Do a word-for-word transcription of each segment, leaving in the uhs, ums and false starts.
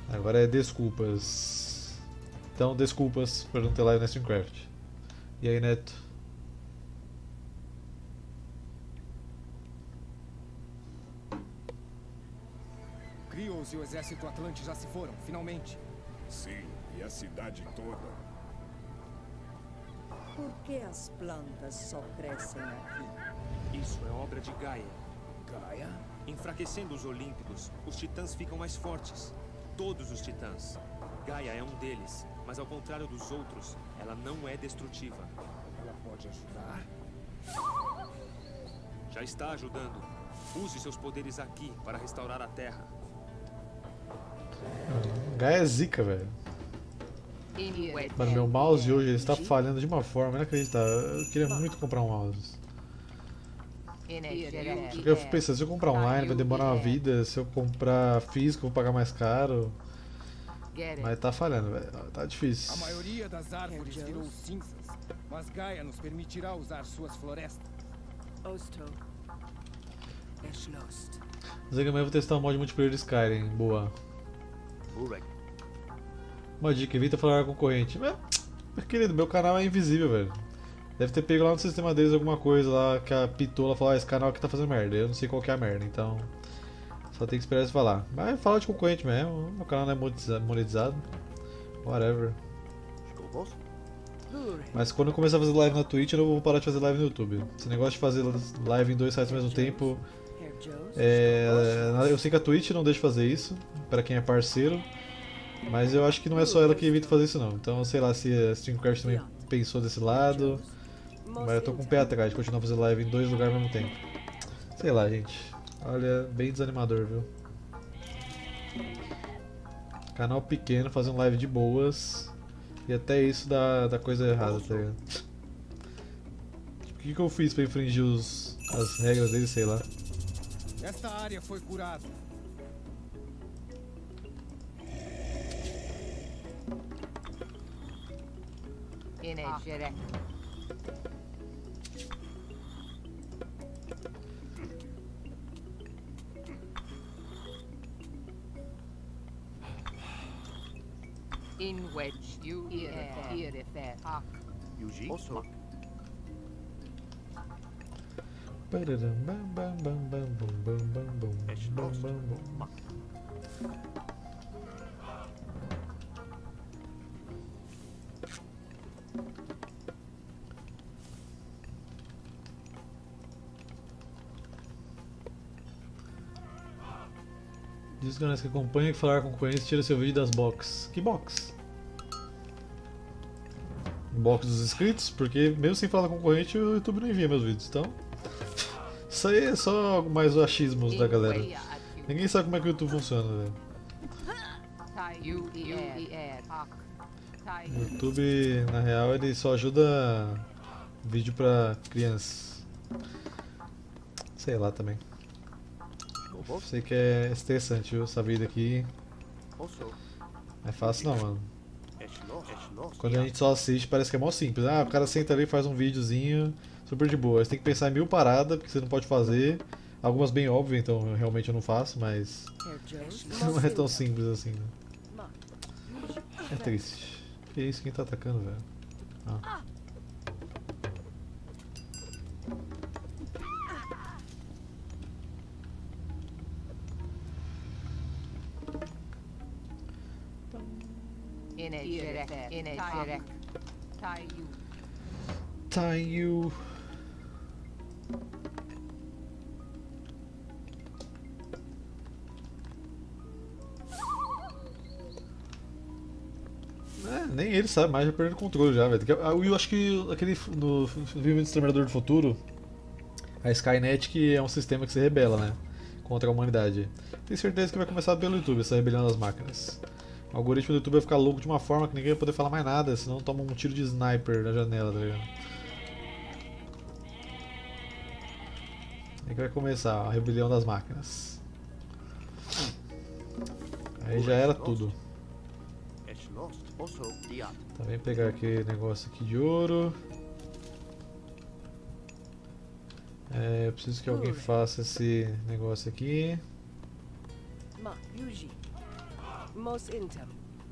Agora é desculpas. Então, desculpas por não ter live na Streamcraft. E aí, Neto? Kryos e o exército Atlante já se foram, finalmente. Sim, e a cidade toda. Por que as plantas só crescem aqui? Isso é obra de Gaia. Gaia? Enfraquecendo os Olímpicos, os titãs ficam mais fortes. Todos os titãs. Gaia é um deles, mas ao contrário dos outros, ela não é destrutiva. Ela pode ajudar? Já está ajudando. Use seus poderes aqui para restaurar a Terra. Gaia é zica, velho. Mano, meu mouse hoje ele está falhando de uma forma inacreditável. Eu queria muito comprar um mouse. Só que eu fico pensando, se eu comprar online vai demorar uma vida, se eu comprar físico eu vou pagar mais caro. Mas tá falhando, velho. Tá difícil. A maioria das árvores virou cinzas, mas Gaia nos permitirá usar suas florestas. Mas amanhã eu vou testar o mod multiplayer de Skyrim. Boa. Uma dica, evita falar com concorrente. Mas, meu querido, meu canal é invisível, velho. Deve ter pego lá no sistema deles alguma coisa lá que a Pitola falou, ah, esse canal aqui tá fazendo merda. Eu não sei qual que é a merda, então só tem que esperar eles falar. Mas fala de concorrente mesmo, meu canal não é monetizado. Whatever. Mas quando eu começar a fazer live na Twitch, eu não vou parar de fazer live no YouTube. Esse negócio de fazer live em dois sites ao mesmo tempo... É, eu sei que a Twitch não deixa fazer isso, pra quem é parceiro. Mas eu acho que não é só ela que evita fazer isso não. Então sei lá se a Streamcraft também pensou desse lado. Mas eu tô com o pé atrás de continuar fazendo live em dois lugares ao mesmo tempo. Sei lá, gente. Olha, bem desanimador, viu? Canal pequeno, fazendo live de boas. E até isso dá, dá coisa errada, tá ligado? O que, que eu fiz pra infringir os, as regras dele, sei lá. Esta área foi curada. Energere. In wedge you here if that Yuji? Pararam, bam, bam, bam, bam, bum, bam, bam, bum, bam, bam, bum. Diz que que acompanha que falar com concorrentes tira seu vídeo das box. Que box? Box dos inscritos? Porque mesmo sem falar com concorrente o YouTube não envia meus vídeos, então... Isso aí é só mais o achismos da galera. Ninguém sabe como é que o YouTube funciona, velho. O YouTube, na real, ele só ajuda vídeo pra crianças. Sei lá também. Sei que é estressante, viu, essa vida aqui. Não é fácil não, mano. Quando a gente só assiste parece que é mó simples. Ah, o cara senta ali e faz um videozinho super de boa. Você tem que pensar em mil paradas, porque você não pode fazer. Algumas bem óbvias, então eu, realmente eu não faço, mas não é tão simples assim, né? É triste. Que isso? Quem tá atacando, velho? Ah. Energere. Energere. Taiyu. Taiyu. É, nem ele sabe mais, já perdeu o controle já, velho. Eu acho que aquele no filme do Exterminador do Futuro, a Skynet que é um sistema que se rebela, né? Contra a humanidade. Tenho certeza que vai começar pelo YouTube, essa rebelião das máquinas. O algoritmo do YouTube vai ficar louco de uma forma que ninguém vai poder falar mais nada, senão toma um tiro de sniper na janela, tá ligado? Aí que vai começar a rebelião das máquinas. Aí já era tudo. Tá, vem pegar aquele negócio aqui de ouro. É, eu preciso que alguém faça esse negócio aqui. Mos intem.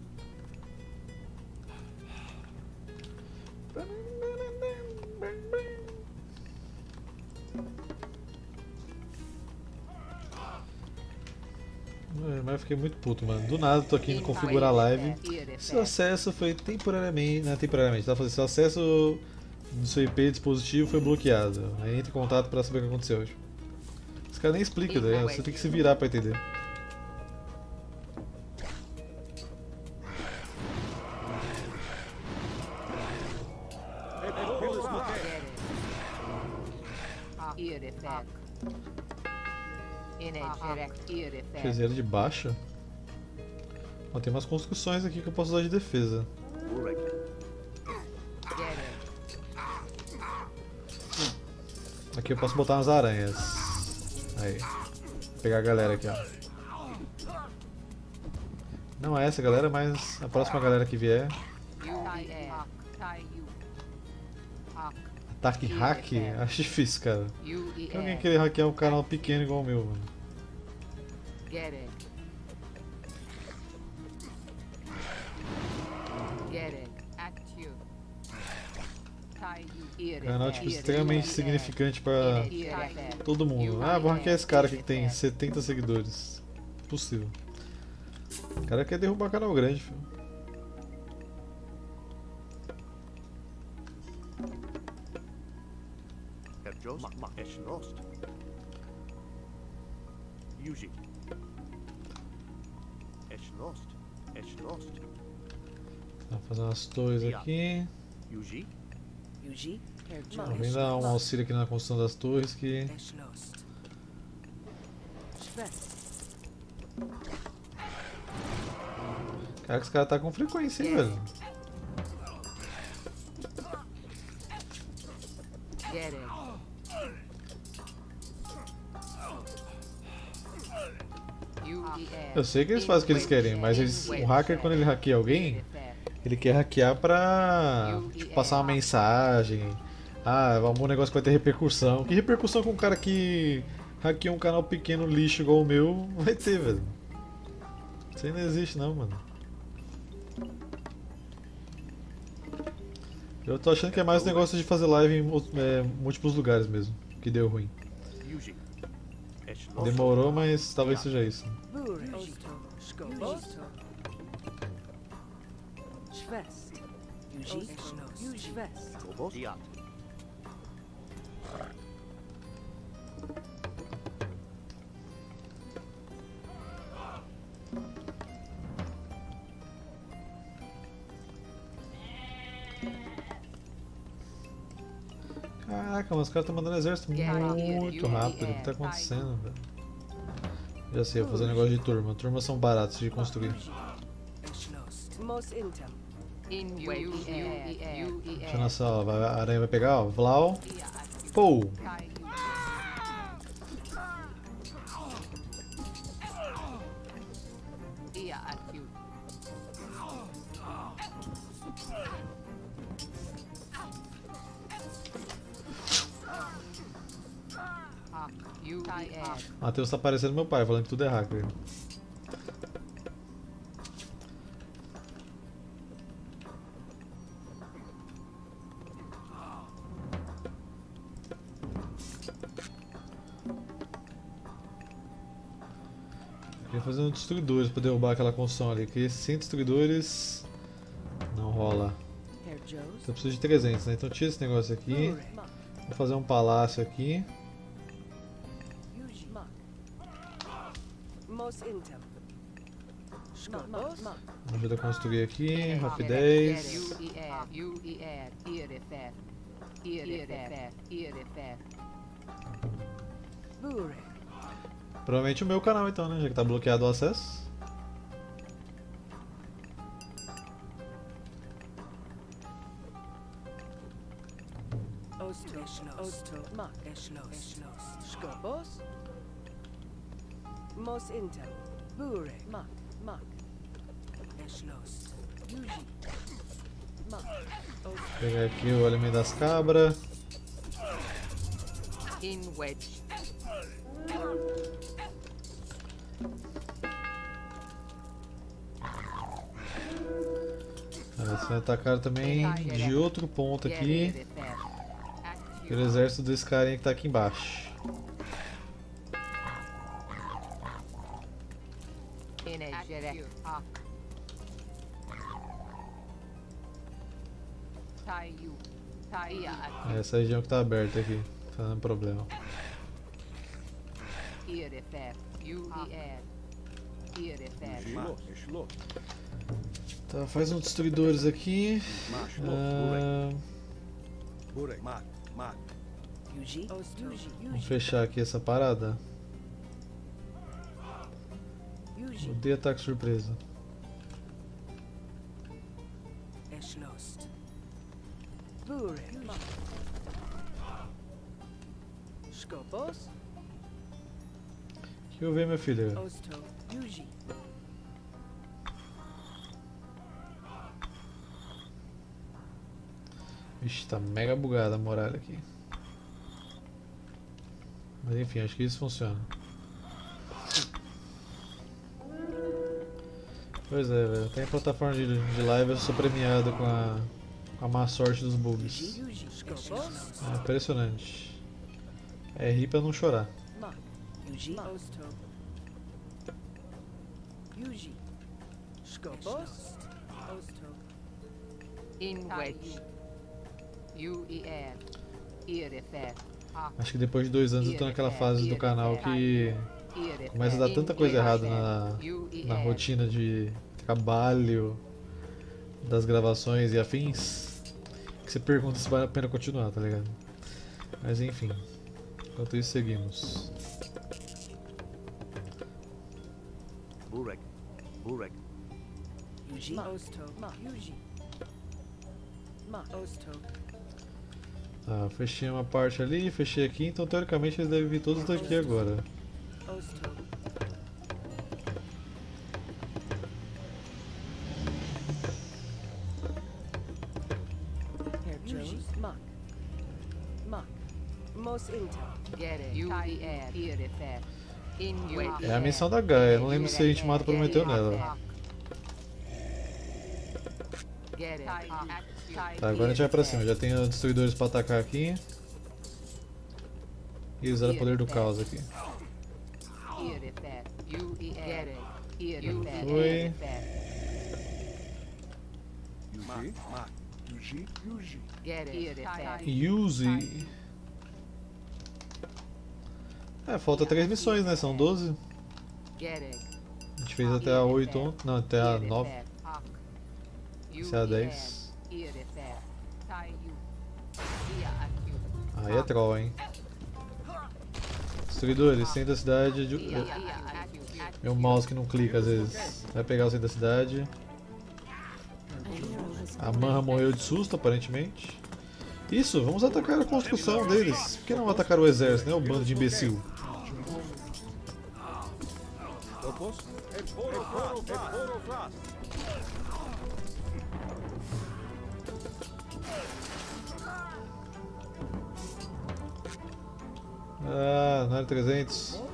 Mas eu fiquei muito puto, mano. Do nada tô aqui em configurar a live. Seu acesso foi temporariamente. Não, temporariamente, tá fazendo seu acesso do seu I P dispositivo foi bloqueado. Aí entra em contato pra saber o que aconteceu hoje. Esse cara nem explica, né? Você tem que se virar pra entender. Fizeram de baixa? Ó, tem umas construções aqui que eu posso usar de defesa. Aqui eu posso botar umas aranhas. Aí. Vou pegar a galera aqui, ó. Não é essa galera, mas a próxima galera que vier. Ataque hack? Acho difícil, cara. Tem alguém querer hackear um canal pequeno igual o meu, mano. Get it. Get it. At you. Canal tipo extremamente significante pra todo mundo. Ah, vou hackear esse cara aqui que tem setenta seguidores. Possível. O cara quer derrubar canal grande, filho. Vou fazer umas torres aqui. Vem dar um auxílio aqui na construção das torres que... Cara, que esse cara tá com frequência, hein, velho. Eu sei que eles fazem o que eles querem, mas eles, um hacker, quando ele hackeia alguém, ele quer hackear pra tipo, passar uma mensagem. Ah, um negócio que vai ter repercussão. Que repercussão com um cara que hackeia um canal pequeno lixo igual o meu vai ter, velho? Isso aí não existe não, mano. Eu tô achando que é mais um negócio de fazer live em é, múltiplos lugares mesmo, que deu ruim. Demorou, mas talvez seja isso. Caraca, mas os caras estão mandando exército muito rápido. O que tá acontecendo, velho? Já sei, eu vou fazer um negócio de turma. Turmas são baratos de construir. Deixa eu lançar, ó. A aranha vai pegar, ó. Vlau. Pou! Matheus tá parecendo meu pai, falando que tudo é hacker. Queria fazer um destruidores pra derrubar aquela construção ali, porque sem destruidores não rola. Eu preciso de trezentos, né? Então tira esse negócio aqui. Vou fazer um palácio aqui. Me ajuda a construir aqui, rapidez. Provavelmente o meu canal então, né? Já que tá bloqueado o acesso. Mos intem. Bure. Mak. Mak. Eslos. Yuji. Mak. Vou pegar aqui o alimento das cabras. In wedge. Eles me atacaram também de outro ponto aqui. Pelo exército desse carinha que tá aqui embaixo. Essa região que tá aberta aqui, tá dando problema. Tá, faz uns destruidores aqui. Ah, vamos fechar aqui essa parada. Odeio ataque surpresa. Deixa eu ver, minha filha. Ixi, tá mega bugada a muralha aqui. Mas enfim, acho que isso funciona. Pois é, velho. Até em plataforma de, de live eu sou premiado com a, com a má sorte dos bugs. É impressionante. É rir pra não chorar. Acho que depois de dois anos eu tô naquela fase do canal que começa a dar tanta coisa errada na, na rotina de trabalho, das gravações e afins, que você pergunta se vale a pena continuar, tá ligado? Mas enfim, enquanto isso seguimos. Burek. Burek. Tá, fechei uma parte ali, fechei aqui, então teoricamente eles devem vir todos daqui agora. É a missão da Gaia, não lembro se a gente mata o Prometeu nela. Tá, agora a gente vai pra cima, já tenho destruidores pra atacar aqui. E usar o poder do caos aqui. Foi. Use. É, falta três missões, né? São doze. A gente fez até a oito ontem. Não, até a nove. Essa é a dez. Aí é troll, hein? Destruidores, centro da cidade. De... Meu mouse que não clica às vezes. Vai pegar o centro da cidade. A Manra morreu de susto, aparentemente. Isso, vamos atacar a construção deles. Por que não atacar o exército, né? O bando de imbecil. Ah, não era trezentos.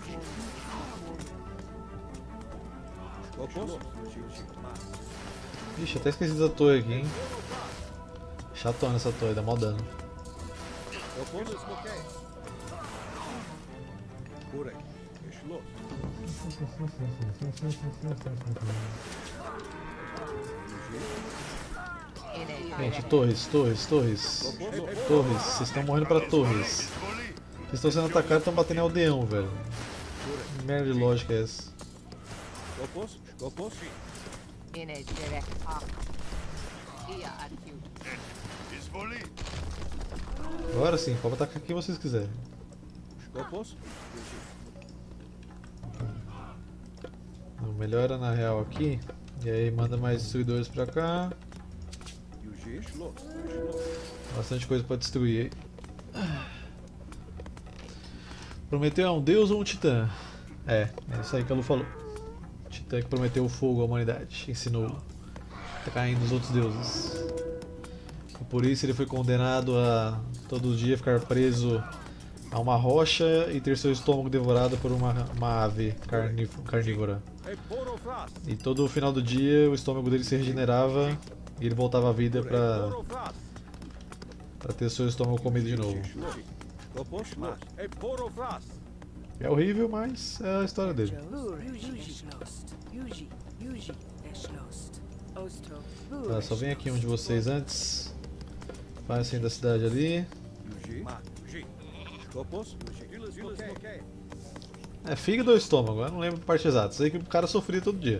Ixi, até esqueci da torre aqui, hein? Chatona essa torre, dá mó dano. Gente, torres, torres, torres. Torres, vocês estão morrendo pra torres. Vocês estão sendo atacados e estão batendo em aldeão, velho. Que merda de lógica é essa? Agora sim, pode atacar quem vocês quiserem. Não, melhora na real aqui. E aí manda mais destruidores pra cá. Bastante coisa pra destruir aí. Prometeu é um deus ou um titã? É, é isso aí que a Lu falou. O titã que prometeu o fogo à humanidade, ensinou a cair nos outros deuses. E por isso ele foi condenado a todo dia ficar preso a uma rocha e ter seu estômago devorado por uma, uma ave carnívora. E todo o final do dia o estômago dele se regenerava e ele voltava à vida pra, pra ter seu estômago comido de novo. É horrível, mas é a história dele. Tá, só vem aqui um de vocês antes. Vai assim da cidade ali. É fígado ou estômago? Eu não lembro a parte exata. Sei que o cara sofria todo dia.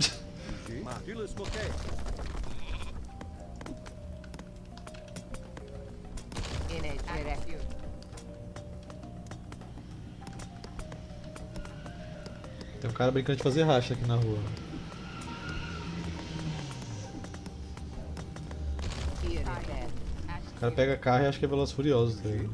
Tem um cara brincando de fazer racha aqui na rua. O cara pega carro e acha que é Velozes e Furiosos. Tá ligado?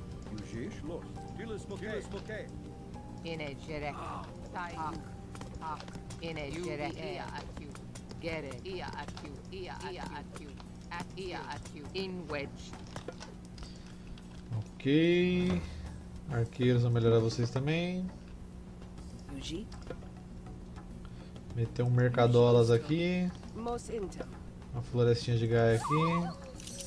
Energetic. Hawk. Hawk. Energetic. Ia aqui. Get it. Ia aqui. Ia aqui. Ia aqui. In wedge. Ok. Arqueiros vão melhorar vocês também. Meter um mercadolas aqui. Uma florestinha de Gaia aqui.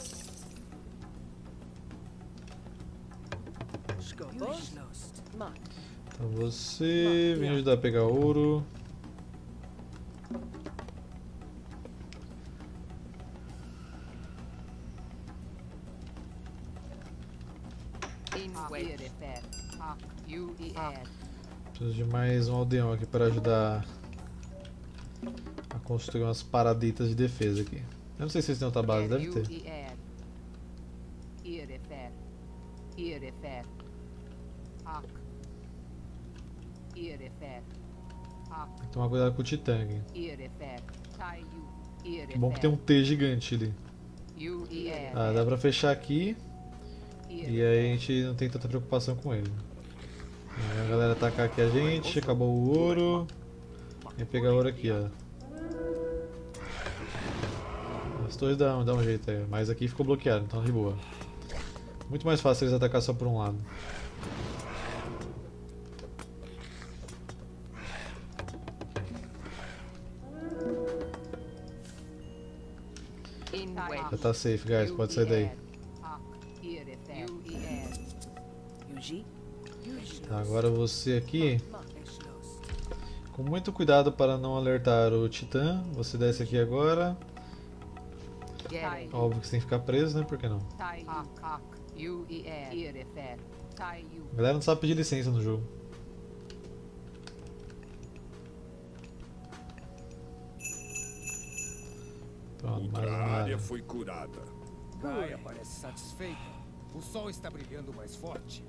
Então você vem ajudar a pegar ouro. Preciso de mais um aldeão aqui para ajudar a construir umas paraditas de defesa aqui. Eu não sei se vocês têm outra base, deve ter. Tem que tomar cuidado com o Titã aqui. Bom que tem um T gigante ali. Ah, dá pra fechar aqui. E aí a gente não tem tanta preocupação com ele. Aí a galera atacar aqui a gente, acabou o ouro. Vem pegar ouro aqui, ó. As torres dão, dão um jeito aí, mas aqui ficou bloqueado, então de boa. Muito mais fácil eles atacar só por um lado. Já tá safe, guys, pode sair daí. Tá, agora você aqui, com muito cuidado para não alertar o Titã, você desce aqui agora. Óbvio que você tem que ficar preso, né? Por que não? A galera não sabe pedir licença no jogo. Pronto, mais Outra uma área área. foi curada. Gaia parece satisfeita. O sol está brilhando mais forte.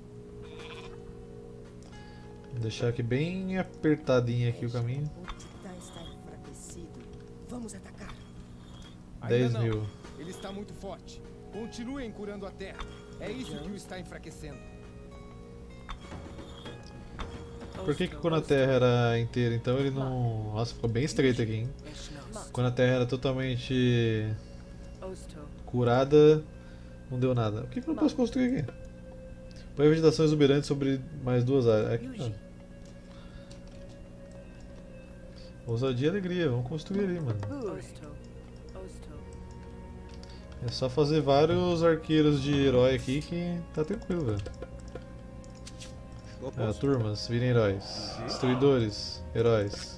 Vou deixar aqui bem apertadinho aqui o caminho. O Titã está enfraquecido. Vamos atacar. dez Ainda não. mil. Ele está muito forte. Continuem curando a terra. É isso que o está enfraquecendo. Por que que quando a terra era inteira, então ele não... Nossa, ficou bem estreito aqui, hein? Quando a terra era totalmente curada, não deu nada. O que que eu não posso construir aqui? Põe a vegetação exuberante sobre mais duas áreas. Aqui não. Ousadia e alegria, vamos construir ali, mano. É só fazer vários arqueiros de herói aqui que tá tranquilo, velho. É, turmas, virem heróis. Destruidores, heróis.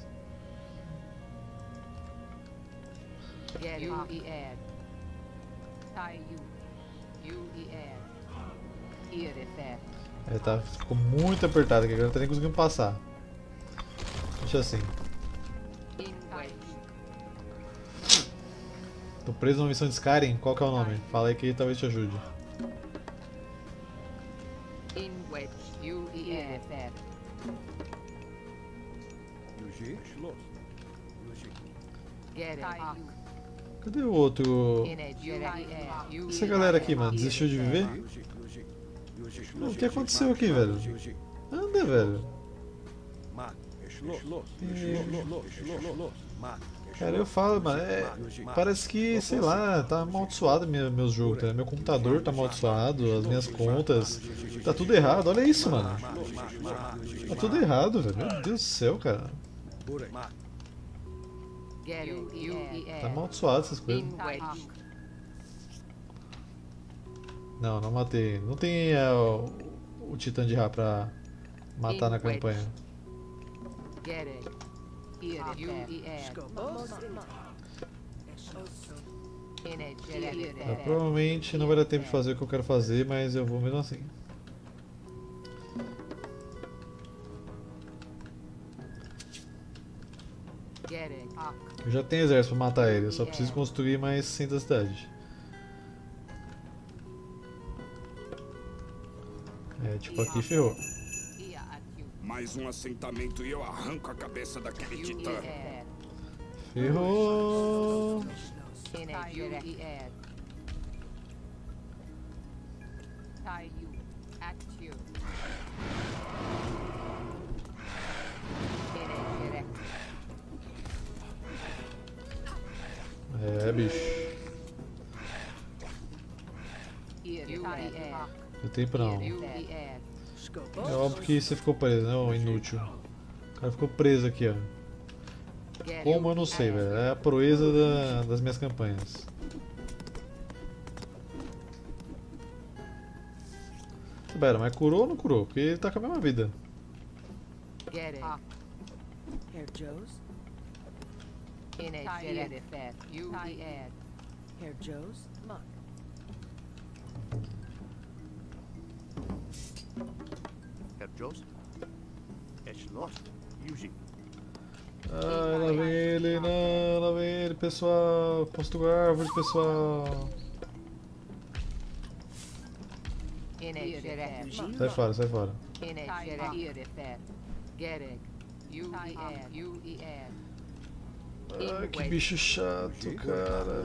É, tá, ficou muito apertado aqui, agora não tá nem conseguindo passar. Deixa assim. Tô preso numa missão de Skyrim, qual que é o nome? Fala aí que talvez te ajude. Cadê o outro? Essa galera aqui, mano, desistiu de viver? Não, o que aconteceu aqui, velho? Anda, velho. Cara, eu falo, mano, é, parece que, sei lá, tá amaldiçoado meu, meus jogos, tá? Meu computador tá amaldiçoado, as minhas contas, tá tudo errado, olha isso, mano. Tá tudo errado, velho, meu Deus do céu, cara. Get it. You Tá amaldiçoado essas coisas. In wedge. Não, não matei. Não tem é, o, o Titã de Ra pra matar na campanha. Get it. Here you add. É, provavelmente não vai dar tempo de fazer o que eu quero fazer, mas eu vou mesmo assim. Eu já tenho exército pra matar ele, eu só preciso construir mais centro da cidade. É, tipo aqui ferrou. Mais um assentamento e eu arranco a cabeça daquele titã. Ferrou! É, bicho. Eu tenho pra não. É óbvio que você ficou preso, né, ô inútil. O cara ficou preso aqui, ó. Como eu não sei, velho. É a proeza da, das minhas campanhas. Pera, mas curou ou não curou? Porque ele tá com a mesma vida. Herr Joes? Herr Joes? Mark. Herr Joes? Es lost. Yuji. Ai, lá vem ele, não, lá vem ele, pessoal. Construa árvore, pessoal. Sai fora, sai fora. Ai, que bicho chato, cara.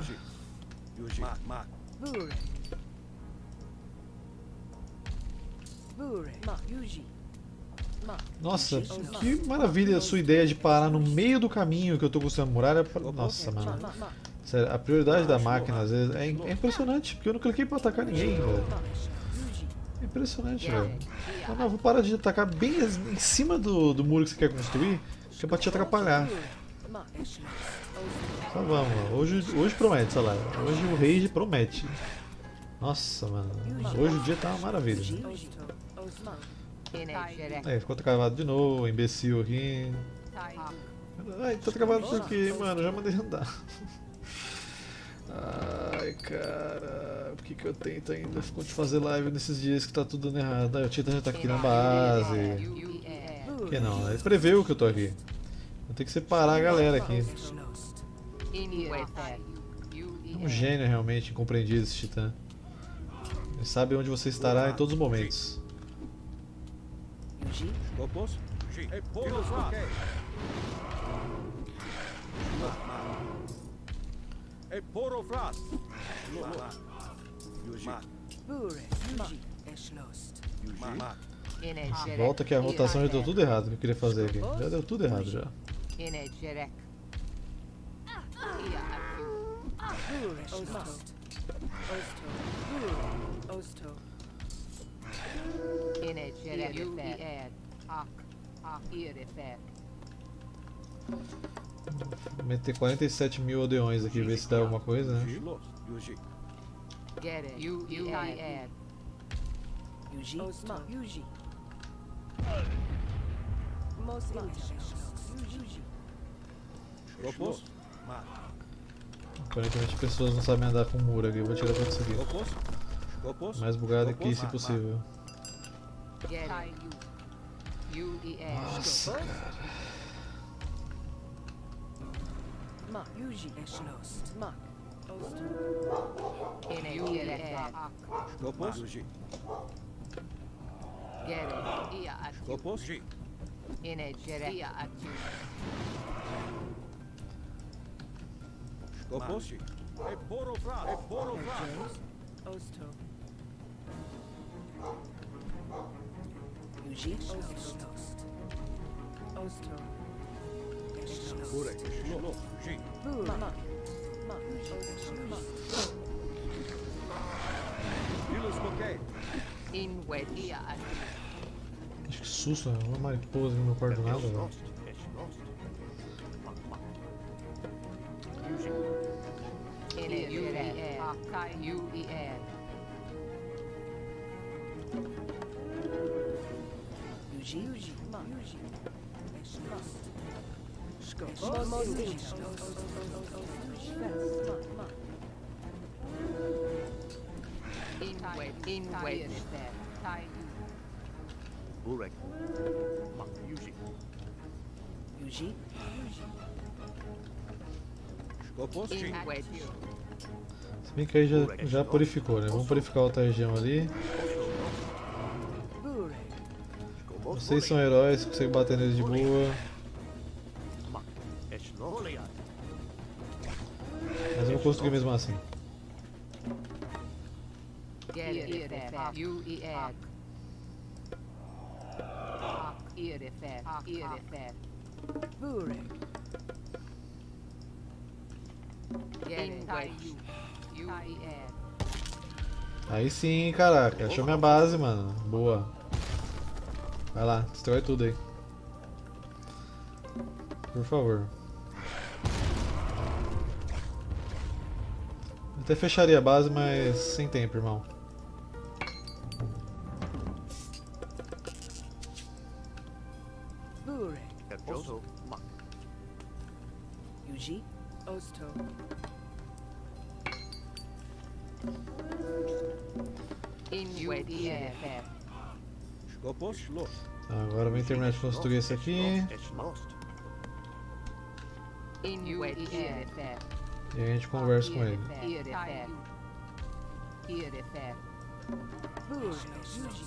Nossa, que maravilha a sua ideia de parar no meio do caminho que eu tô construindo a muralha. Nossa, mano. Sério, a prioridade da máquina às vezes é, é impressionante, porque eu não cliquei pra atacar ninguém, velho. É impressionante, velho. Não, não, eu vou parar de atacar bem em cima do, do muro que você quer construir, que é pra te atrapalhar. Então vamos lá. Hoje, hoje promete, sei lá. Hoje o rage promete. Nossa, mano. Hoje o dia tá uma maravilha. Aí, ficou travado de novo, imbecil aqui. Ai, tá travado por quê, mano? Já mandei andar. Ai, cara. Por que que eu tento ainda de fazer live nesses dias que tá tudo dando errado? Ai, o Titã já tá aqui na base. Que não, ele preveu que eu tô aqui. Vou ter que separar a galera aqui. É um gênio realmente incompreendido esse Titã. Ele sabe onde você estará em todos os momentos. Volta que a rotação já deu tudo errado que eu queria fazer aqui. Já deu tudo errado já. Vou meter quarenta e sete mil aldeões aqui, ver se dá alguma coisa, né? Aparentemente pessoas não sabem andar com muro aqui, eu vou tirar tudo isso aqui. Mais bugado aqui se possível. Nossa, cara. Acho que susto, uma mariposa no meu quarto do nada, velho. Akai U E R. Yuji, Yuji, Ma, Yuji. Inwed, inwed, Tai Burek. Mak, Yuji. Yuji, Inwed. Se bem que aí já, já purificou, né? Vamos purificar outra região ali. Vocês são heróis, conseguem bater neles de boa. Mak, Eshlot. Mas eu vou conseguir mesmo assim. Gerifet, U E R. Irifet, Irifet. Burek, Inwed, U E R. Aí sim, caraca. Achou minha base, mano. Boa. Vai lá, destrói tudo aí. Por favor. Até fecharia a base, mas sem tempo, irmão. Burek, Kerjoso. Mak. Yuji, Osto, Inwed, Irifet. Tá, agora vem terminar de construir esse aqui. Eshlot. Inwed, Irifet. E aí a gente conversa com ele. Irifet. Irifet. Burek, Yuji,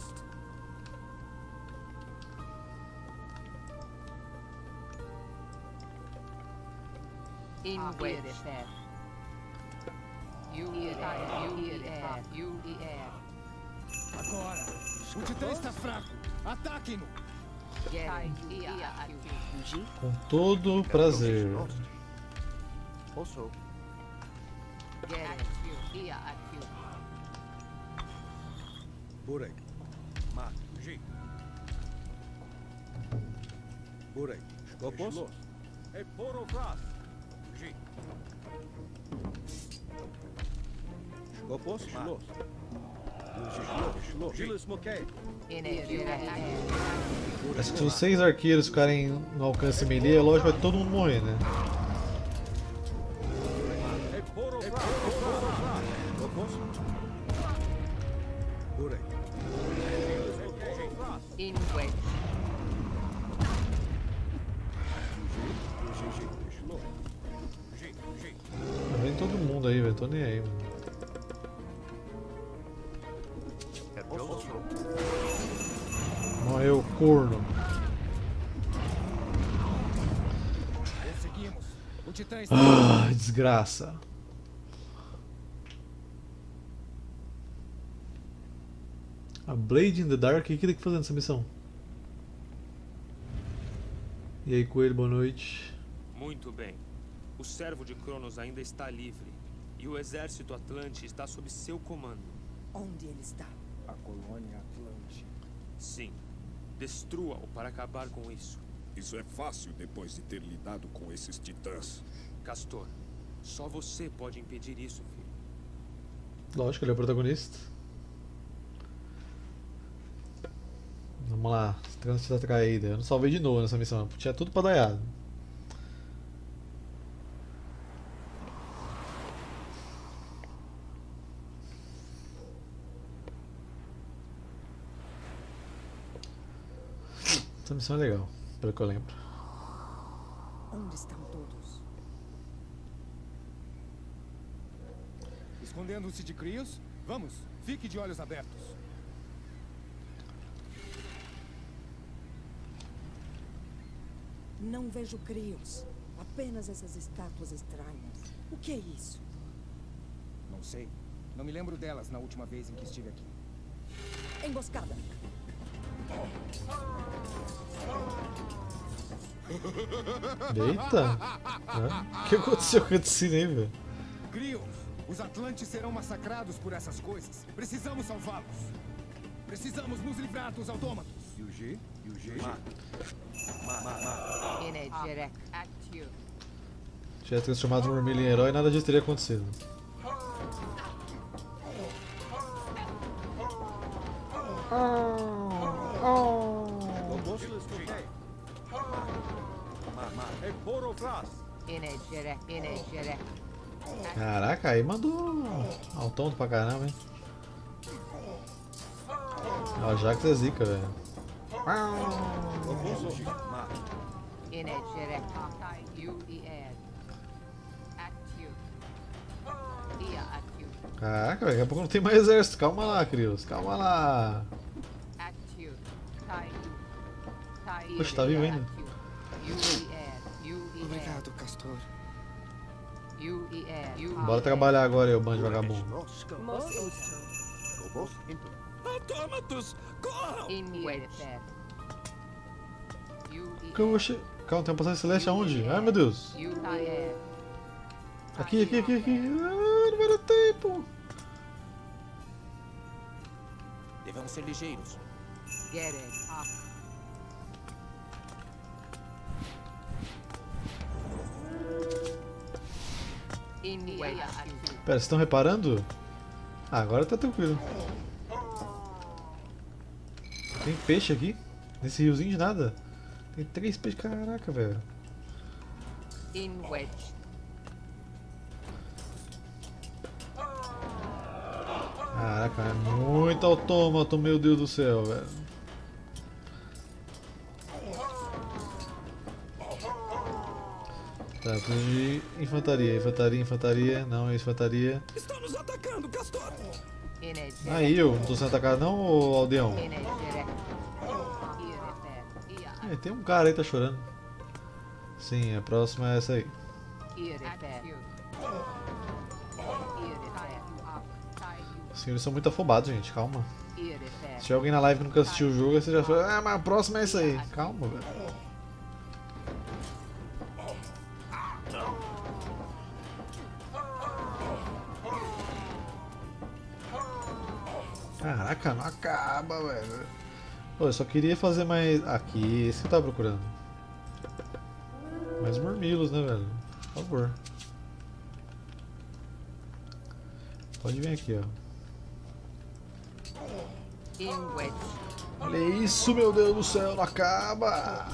Inwed, Irifet. U E R, U E R, U E R. Agora! O titã está fraco! Ataquem-no! Yuji, Com todo prazer. Also, Burek. Ma, Yuji. Burek. Skopos. E Porovras. Yuji. Skopos. Shlos. Yuji. Shlos. Mokei. Mas se os seis arqueiros ficarem no alcance melee, é lógico que vai todo mundo morrer, né? E Porovras. Skopos. Burek. Inwed. Vem todo mundo aí, velho. Tô nem aí, mano. Kerjoso. Morreu, corno. Conseguimos! O titã está... Ah, desgraça. A Blade in the Dark, o que que tem que fazer nessa missão? E aí, Coelho, boa noite. Muito bem. O servo de Cronos ainda está livre. E o exército Atlante está sob seu comando. onde ele está? A colônia Atlante. Sim. Destrua-o para acabar com isso. Isso é fácil depois de ter lidado com esses titãs. Castor, só você pode impedir isso, filho. Lógico, ele é o protagonista. Vamos lá, trânsito da traída. Eu não salvei de novo nessa missão, tinha tudo pra dar errado. Essa missão é legal, pelo que eu lembro. Onde estão todos? Escondendo-se de crios? Vamos, fique de olhos abertos. Não vejo crios. Apenas essas estátuas estranhas. O que é isso? Não sei. Não me lembro delas na última vez em que estive aqui. Emboscada. Eita! O que aconteceu com esse aí, velho? Grios, os Atlantes serão massacrados por essas coisas. Precisamos salvá-los. Precisamos nos livrar dos autômatos. Yuji, Yuji. Energerek Actio. Tinha transformado o vermelho em herói e nada disso teria acontecido. Skopos. Julius Mokay. Mak, mak. É Porofras. Inegere, inegere. Caraca, aí mandou autômato pra caramba, hein? Ó, o Jax é zica, velho. Skopos. Mak. Inegere, tai, you, e, ed. Actio. Ia, actio. Caraca, velho, daqui a pouco não tem mais exército. Calma lá, Crios, calma lá. Actio. Tai, you. Tai, Poxa, tá vivo ainda. actio. You, e, ed. You, e, ed. Obrigado, Castor. You, e, ed. You, Bora e, trabalhar agora, eu bando de vagabundo. Skopos. Skopos. Into. Autômatos, corram! ed. In, wed, ed. You, e, Que eu vou che... Calma, tem uma passagem celeste aonde? Ai, meu Deus. You, tai, ed. Aqui, aqui, aqui, aqui. Ah, não vai dar tempo. Devemos ser ligeiros. Get it. Up. In, wed, actio. Pera, vocês estão reparando? Ah, agora tá tranquilo. Tem peixe aqui? Nesse riozinho de nada? Tem três peixes, caraca, velho. In, wedge. Caraca, é muito autômato, meu Deus do céu, velho. Tá, preciso de infantaria, infantaria, infantaria, não é infantaria. Estão nos atacando, Castor! Inegere. Aí, eu não tô sendo atacado não, ô aldeão? Inegere. Irefer. Ia, É, tem um cara aí que tá chorando. Sim, a próxima é essa aí. irefer. Irefer. Os senhores são muito afobados, gente, calma. Irefer. Se tiver alguém na live que nunca assistiu o jogo, aí você já fala, ah, mas a próxima é essa aí. Calma, velho. Caraca, não acaba, velho. Pô, eu só queria fazer mais... Aqui, esse que eu tava procurando. Mais murmilos, né, velho? Por favor. Pode vir aqui, ó. In, wedge. Olha isso, meu Deus do céu, não acaba!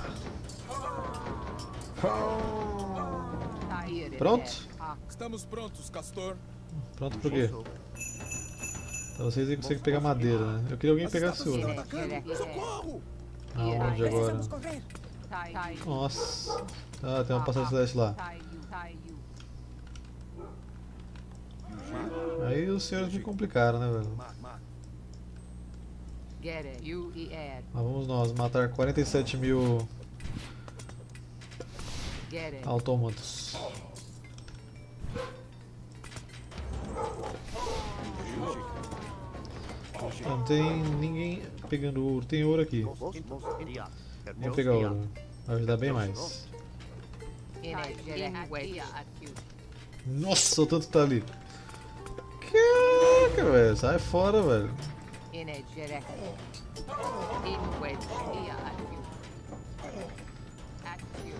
Irefer. Pronto? Estamos prontos, Castor. Pronto por quê? Pra vocês aí conseguem pegar madeira, né? Eu queria alguém que pegasse ouro. Inegere. Socorro! Aonde agora? Precisamos correr. Tai, tai, Nossa. Ah, tem uma passagem celeste lá. tai, you, tai, you. Aí os senhores me complicaram, né, velho? Mak, mak. Get it. You, e, ed. Lá vamos nós matar quarenta e sete mil Get it. autômatos. Não tem ninguém pegando ouro. Tem ouro aqui. Skopos. India. Vou pegar ouro. Vai ajudar bem mais. Inegere. In, wedge. Actio. Nossa, o tanto que tá ali. Caraca, velho. Sai fora, velho. Inegere. In, wedge. Ia, actio. Actio.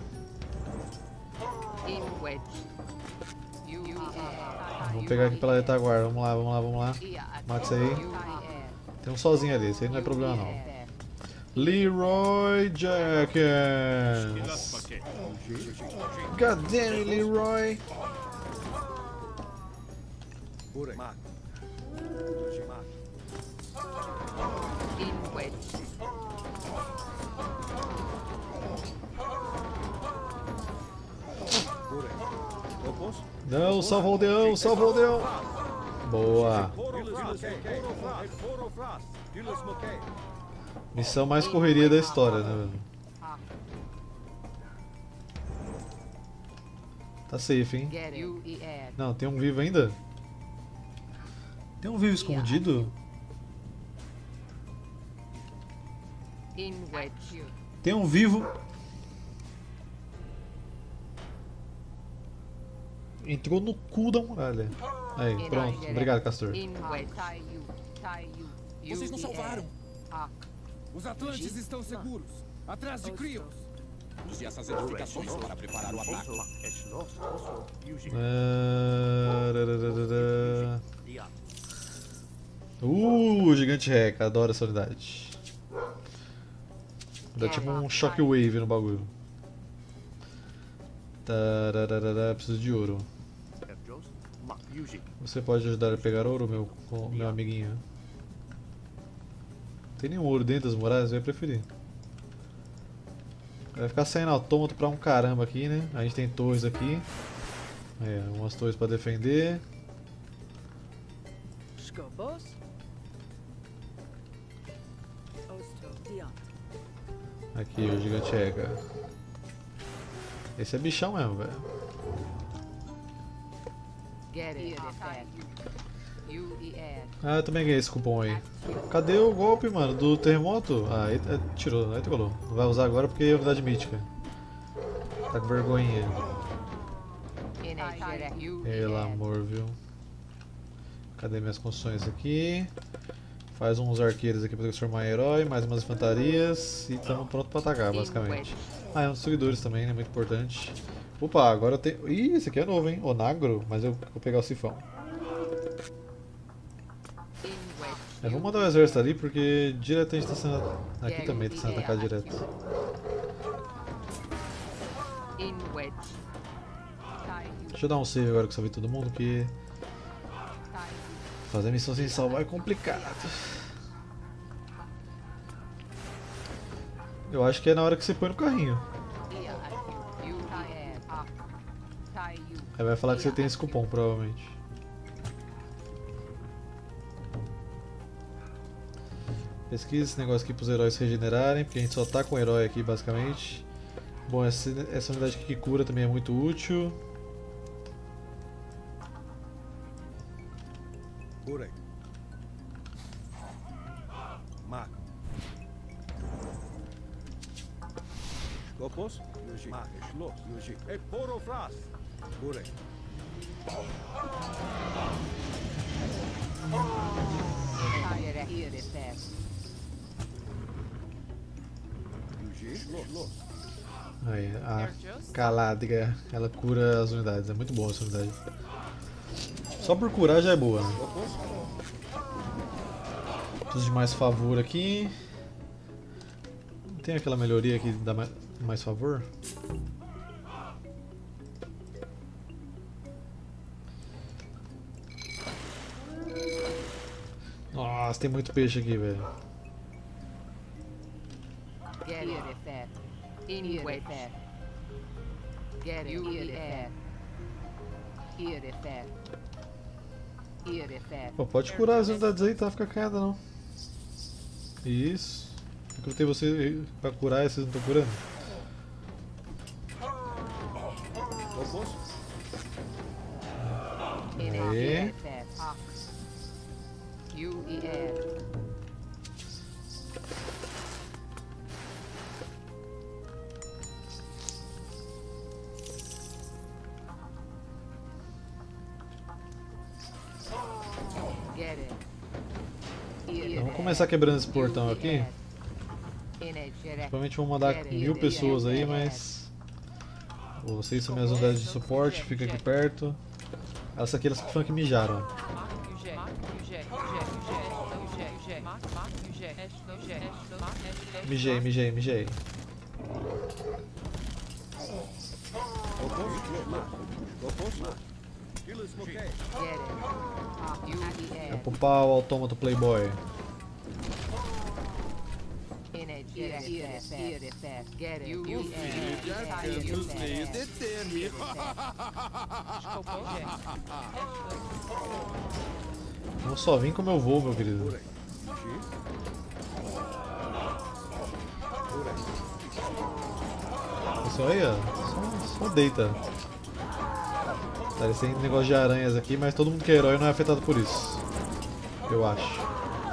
In, wedge. You, e, ed. Vou pegar aqui pela retaguarda. Vamos lá, vamos lá, vamos lá. Ia, actio. Mata isso aí. You, e, ed. Tem um sozinho ali. Esse aí não é problema não. Irefer. Leroy Jenkins. God damn it, Leroy. Por aí. Mak. Mak. In, wedge. Por aí. Skopos. Não, salva o aldeão, salva o aldeão. Boa. Julius Mokay. Porofras. É Porofras. Julius Mokay. Missão mais correria da história, né, velho? Tá safe, hein? Get it. You, e, ed. Não, tem um vivo ainda? Tem um vivo escondido? In, wedge. Tem um vivo. Entrou no cu da muralha. Aí, pronto. Obrigado, Castor. In, wedge. Tai, you, tai, you. You, Vocês não e, salvaram. ed. Arc. Os Atlantes estão seguros. Atrás de Krios. Use essas edificações para preparar o ataque. Also. Eshnos. Also. Yuji. Ah, rararara. Dia. Uh, Uh, gigante Reca, adoro essa unidade. Dá tipo um shockwave no bagulho. Tararara, preciso de ouro. Você pode ajudar a pegar ouro, meu, meu amiguinho? Não tem nenhum ouro dentro das muralhas, eu ia preferir. Vai ficar saindo autômato pra um caramba aqui, né? A gente tem torres aqui. É, umas torres pra defender. Skobos. Aqui o gigante Ega. Esse é bichão mesmo, velho. Ah, eu também ganhei esse cupom aí. Cadê o golpe, mano? Do terremoto? Ah, aí, aí tirou, aí tu colou. Não vai usar agora porque é unidade mítica. Tá com vergonhinha. Pelo amor, viu? Cadê minhas construções aqui? Faz uns arqueiros aqui pra transformar em herói, mais umas infantarias e estamos prontos pra atacar, basicamente. Ah, é uns destruidores também, né? Muito importante. Opa, agora eu tenho... Ih, esse aqui é novo, hein? Onagro, mas eu vou pegar o sifão. É, vamos mandar o exército ali porque direto a gente tá sendo... Aqui também tá sendo atacado direto. Deixa eu dar um save agora que eu salvei todo mundo, que... Fazer missão sem salvar é complicado. Eu acho que é na hora que você põe no carrinho. Aí vai falar que você tem esse cupom, provavelmente. Pesquisa esse negócio aqui para os heróis se regenerarem, porque a gente só tá com o herói aqui, basicamente. Bom, essa, essa unidade aqui que cura também é muito útil. Por aí. Mar. Skopos. Mar. Schloss. E poroflas. Por aí. Aí, a Caladria, ela cura as unidades, é muito boa essa unidade. Só por curar já é boa, né? Preciso de mais favor aqui. Tem aquela melhoria que dá mais, mais favor? Nossa, tem muito peixe aqui, velho. Pô, pode curar as unidades aí, tá? Fica quieta não. Isso. Recrutei você pra curar e vocês não estão curando. Aê. Então, vamos começar quebrando esse portão aqui. Provavelmente vão mandar mil pessoas aí, mas vocês são minhas unidades de suporte, fica aqui perto. Essa aqui, elas que foram que mijaram. Mijei, mijei, mijei. É pro pau, autômato playboy. Eu só vim como eu vou, meu querido. Isso aí, ó. Só, só deita. Tá, eles têm negócio de aranhas aqui, mas todo mundo que é herói não é afetado por isso. Eu acho.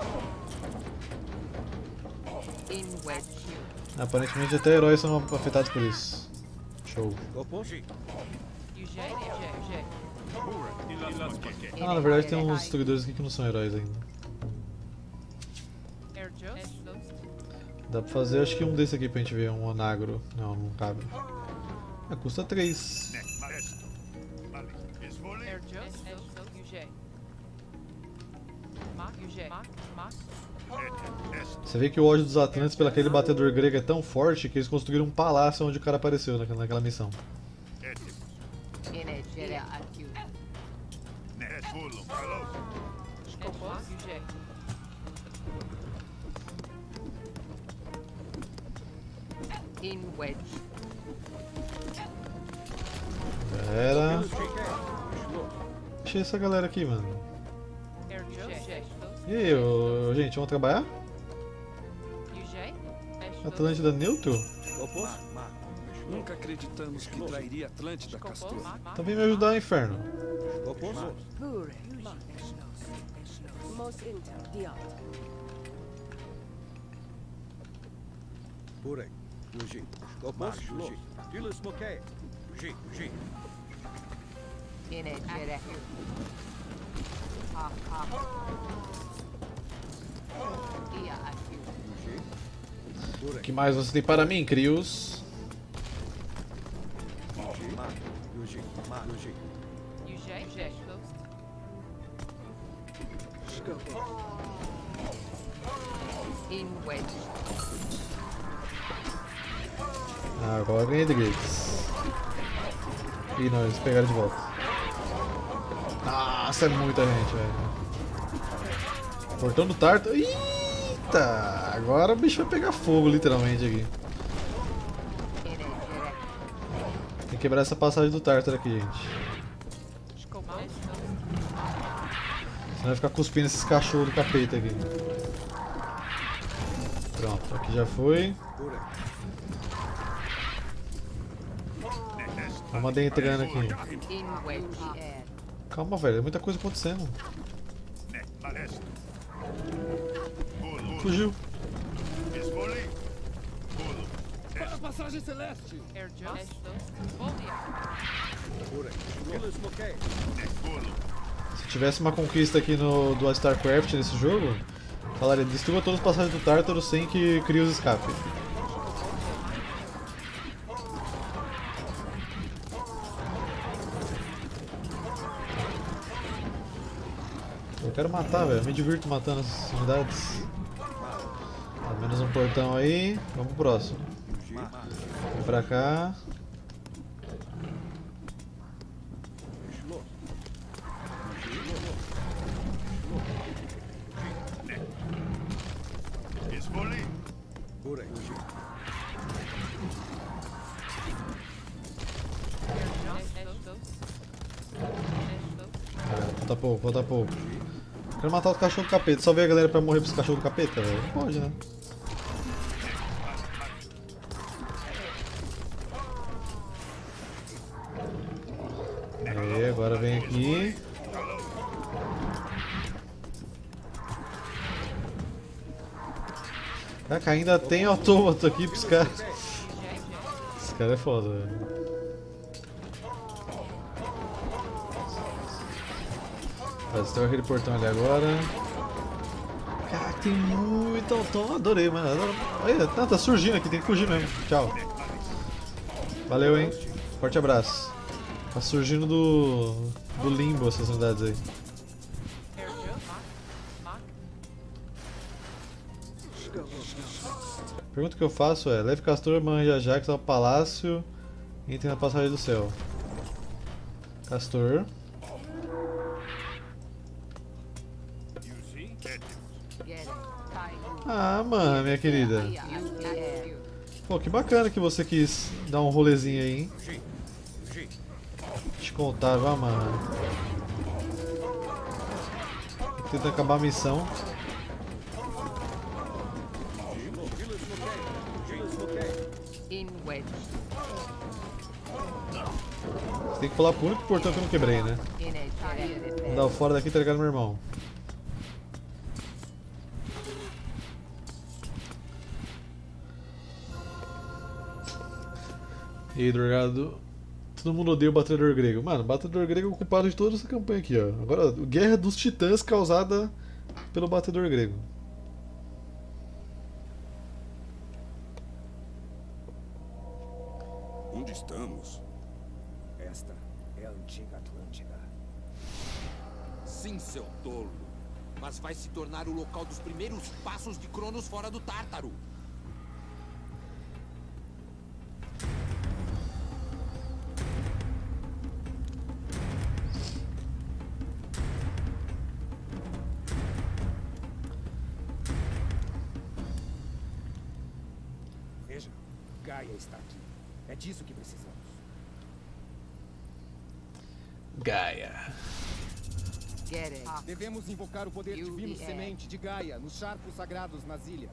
Aparentemente até heróis são afetados por isso. Show. Ah, na verdade tem uns destruidores aqui que não são heróis ainda. Dá pra fazer acho que um desse aqui pra gente ver, um onagro. Não, não cabe. Ah, custa três. Você vê que o ódio dos Atlantes pelo aquele batedor grego é tão forte que eles construíram um palácio onde o cara apareceu naquela, naquela missão. Galera. Deixa essa galera aqui, mano. E aí, ô, gente, vamos trabalhar? Atlântida neutro? Nunca acreditamos que trairia Atlântida, Castor. Então vem me ajudar, inferno. Burek, Yuji. Skopos, Yuji. Julius Mokay. Yuji, Yuji. O que mais você tem para mim, Crios? Yuji, Yuji. Ah, agora ganhei Driggs. Ih, não, eles pegaram de volta. Nossa, é muita gente, velho. Portão do Tarto. Eita! Agora o bicho vai pegar fogo, literalmente, aqui. Tem que quebrar essa passagem do Tartar aqui, gente. Senão vai ficar cuspindo esses cachorros do capeta aqui. Pronto, aqui já foi. Vamos adentrando aqui. Calma, velho, é muita coisa acontecendo. Fugiu. Para a passagem celeste! Se tivesse uma conquista aqui no do StarCraft nesse jogo, falaria, destrua todas as passagens do Tártaro sem que Crios escape. Eu quero matar, velho. Eu me divirto matando essas unidades. Tá, menos um portão aí. Vamos pro próximo. Vem pra cá. Falta pouco, falta pouco. Quero matar o cachorro do capeta. Só ver a galera pra morrer pros cachorros do capeta, velho. Não pode, né? Aí, agora vem aqui. Caraca, ainda tem autômato aqui pros caras. Esse cara é foda, velho. Vai destruir aquele portão ali agora. Caraca, tem muito autômato. Adorei, mano. Adoro. Olha, tá, tá surgindo aqui, tem que fugir mesmo. Tchau. Valeu, hein. Forte abraço. Tá surgindo do, do limbo essas unidades aí. A pergunta que eu faço é: leve Castor, manja Jax ao palácio e entre na passagem do céu. Castor. Ah, mano, minha querida. Pô, que bacana que você quis dar um rolezinho aí, hein? Te contar, vá, mano. Tenta acabar a missão. Você tem que pular pro único portão que eu não quebrei, né? Vou dar o fora daqui e entregar no meu irmão. E aí, drogado? Todo mundo odeia o Batedor Grego. Mano, o Batedor Grego é o culpado de toda essa campanha aqui, ó. Agora, Guerra dos Titãs causada pelo Batedor Grego. Onde estamos? Esta é a antiga Atlântida. Sim, seu tolo. mas vai se tornar o local dos primeiros passos de Cronos fora do Tártaro. Veja, Gaia está aqui. É disso que precisamos. Gaia. Get it. Devemos invocar o poder You divino the semente de Gaia nos charcos sagrados nas ilhas.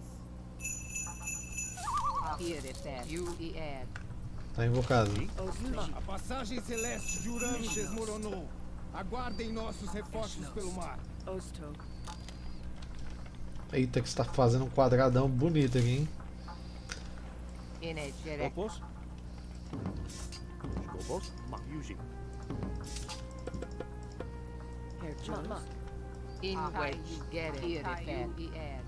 Here it is. You the add. Tá invocado. A passagem celeste de Urano desmoronou. Aguardem nossos reforços pelo mar. Eita, que você tá fazendo um quadradão bonito aqui, hein? Energetic. Skopos. Skopos. Yuji. In wedge. Get it. Here it is. The add.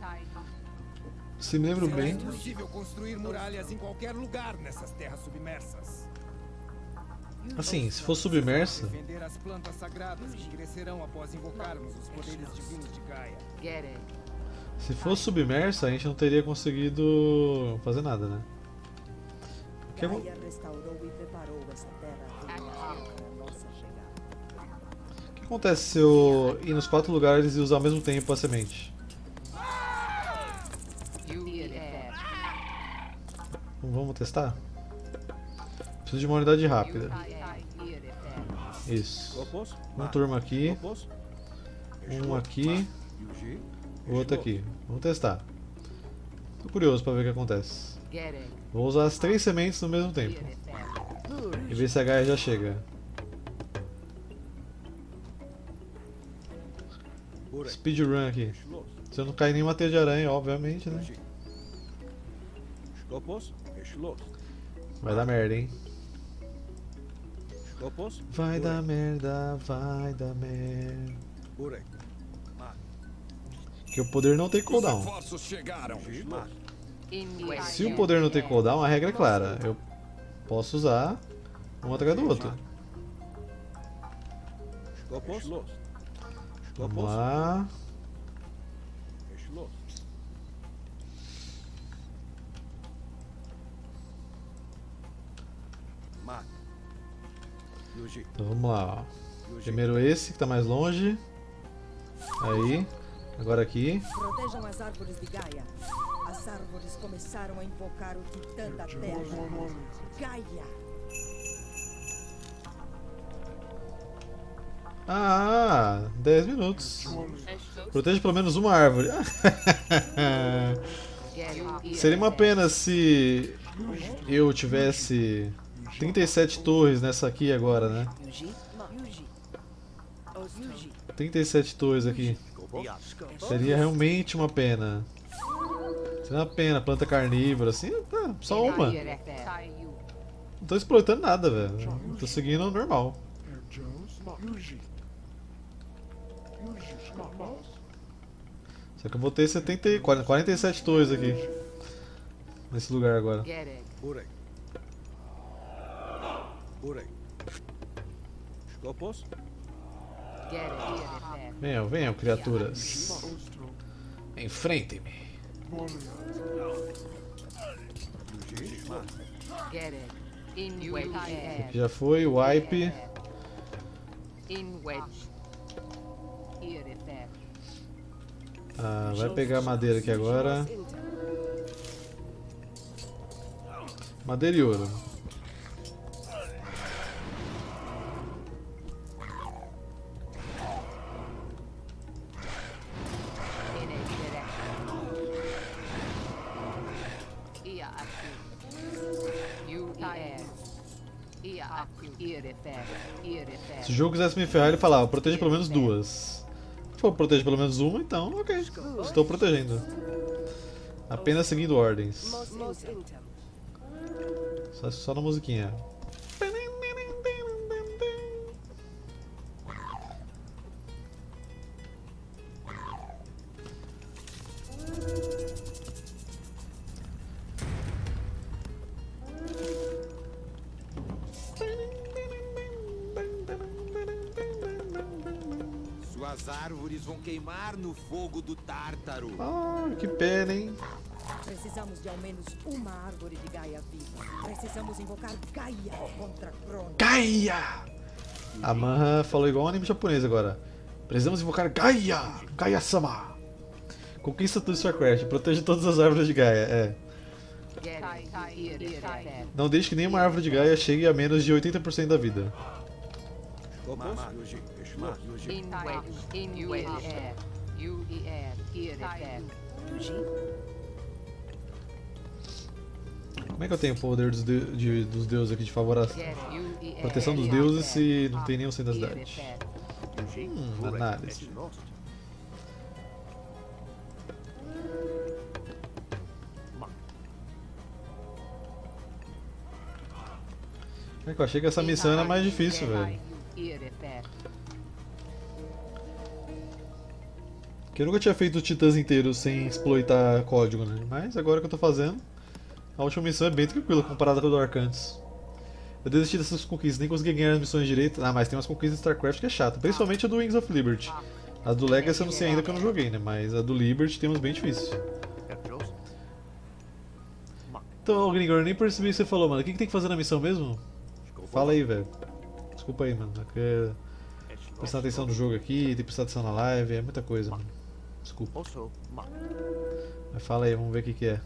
Se me lembro É bem, possível construir muralhas em qualquer lugar nessas terras submersas. assim, se for submersa, Defender as plantas sagradas que crescerão após invocarmos os poderes divinos de Gaia. Get it. se for submersa, a gente não teria conseguido fazer nada, né? O que, acon- Gaia restaurou e preparou essa terra para a nossa chegada. o que acontece se eu ir nos quatro lugares e usar ao mesmo tempo a semente? You the add. Vamos testar? Preciso de uma unidade You rápida. the add. Here it is. Isso. Skopos. Uma turma aqui, Skopos. um aqui, Yuji. o outro aqui. Vamos testar. Tô curioso pra ver o que acontece. Get it. Vou usar as três sementes no mesmo tempo. Here it is. E ver se a Gaia já chega. Speedrun aqui. Se eu não cair em nenhuma teia de aranha, obviamente, né? Yuji. Skopos. Eshlos. Vai dar merda, hein? Skopos. Vai dar merda, vai dar merda. Urek. Que o poder não tem Os cooldown. reforços chegaram. Eshlos. In wedge. Se o poder não tem cooldown, a regra é clara. Eu posso usar um atrás do outro. Skopos. Eshlos. Vamos lá. Eshlos. Mat. Yuji. Então vamos lá. Ó. Yuji. Primeiro esse que tá mais longe. Aí. Agora aqui. Protejam as árvores de Gaia. As árvores começaram a invocar o titã da terra. Gaia. Ah, dez minutos. Proteja pelo menos uma árvore. Get it. Seria uma pena se eu tivesse trinta e sete torres nessa aqui agora, né? trinta e sete torres aqui. Seria realmente uma pena. Seria uma pena, planta carnívora, assim, tá, só uma. Here it is. Não tô explorando nada, velho. Tô seguindo o normal. Só que eu botei setenta, e- quarenta e sete torres aqui. Nesse lugar agora. Get it. Urek. Urek. Skopos. Get it. Here it is. Venham, venham, criaturas. Enfrentem-me. Yuji. Mat. Get it. In wedge. Aqui já foi, wipe. In wedge. Here it is. Ah, vai pegar madeira aqui agora. Madeira e ouro. In a direction. Here at you. You add. Here at you. Here it is. Here it is. Se o jogo quisesse me ferrar, ele falava, proteja pelo menos duas. Se for proteger pelo menos uma, então ok. Estou protegendo. Apenas seguindo ordens. Só, só na musiquinha. As árvores vão queimar no fogo do Tártaro. Ah, que pena, hein? Precisamos de ao menos uma árvore de Gaia viva. Precisamos invocar Gaia contra Cronos. Gaia! A Manha falou igual um anime japonês agora. Precisamos invocar Gaia! Gaia-sama! Conquista tudo StarCraft, protege todas as árvores de Gaia, é. Não deixe que nenhuma árvore de Gaia chegue a menos de oitenta por cento da vida. Como é que eu tenho o poder dos, de, de, dos deuses aqui de favoração? Proteção dos deuses se não tem nenhum sem da cidade. Hum, análise. É que eu achei que essa missão era mais difícil, velho. Que eu nunca tinha feito titãs inteiros sem exploitar código, né? Mas agora que eu tô fazendo, a última missão é bem tranquila comparada com a do Arcantes. Eu desisti dessas conquistas, nem consegui ganhar as missões direito. Ah, mas tem umas conquistas de StarCraft que é chata, principalmente a do Wings of Liberty. A do Legacy eu não sei ainda que eu não joguei, né? Mas a do Liberty tem uns bem difíceis. Então, Gringor, eu nem percebi o que você falou, mano. O que, que tem que fazer na missão mesmo? Fala aí, velho. Desculpa aí, mano. É prestar atenção no jogo aqui, tem que prestar atenção na live, é muita coisa, mano. Desculpa. Mas fala aí, vamos ver o que, que é.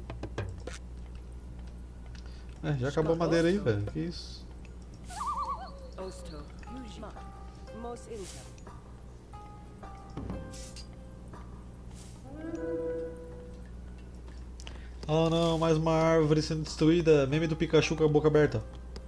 É, já acabou a madeira aí, velho. Que isso? Oh não, mais uma árvore sendo destruída. Meme do Pikachu com a boca aberta.